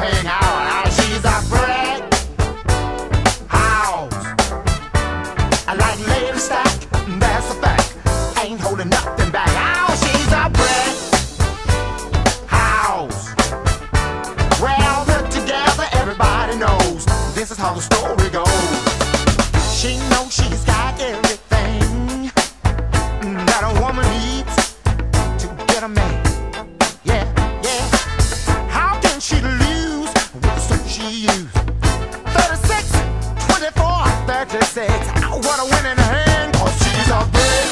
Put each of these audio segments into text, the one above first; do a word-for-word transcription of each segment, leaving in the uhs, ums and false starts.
hang out. Now she's a brick house. I like lady stack, that's a fact. Ain't holding nothing back. Oh, she's a brick house. Well put together, everybody knows this is how the story goes. She knows she's got everything that a woman needs to get a man. Yeah, yeah. How can she lose with the suit she used? thirty-six, twenty-four, thirty-six. Oh, what a winning hand, cause she's a brick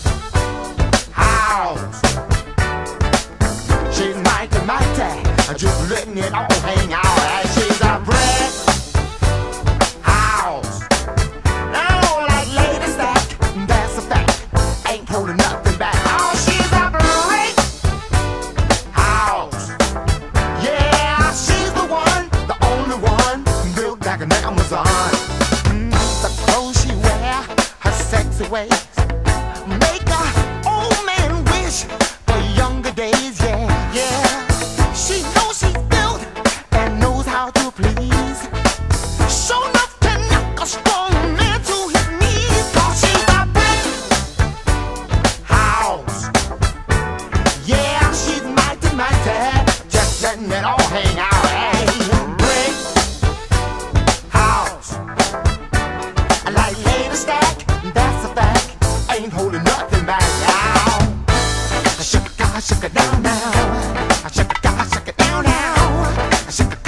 house. She's mighty, mighty, just letting it all hang out. And she's a brick house. I don't like lady stack, that's a fact. Ain't holding nothing back. Oh, she's a brick house. Yeah, she's the one, the only one, built like an Amazon. Mm, the clothes she wear, her sexy ways, make a old man wish for younger days. Yeah, yeah. She knows she's built and knows how to please. Sure enough to knock a strong man to his knees. Cause she's a brick house. Yeah, she's mighty, mighty, just letting it all hang out. Hey, brick house. I like lady stack, that's a fact. Ain't holding nothing back. Now, I shook it, I shook it down now. I shook it, I shook it down now. I shook it.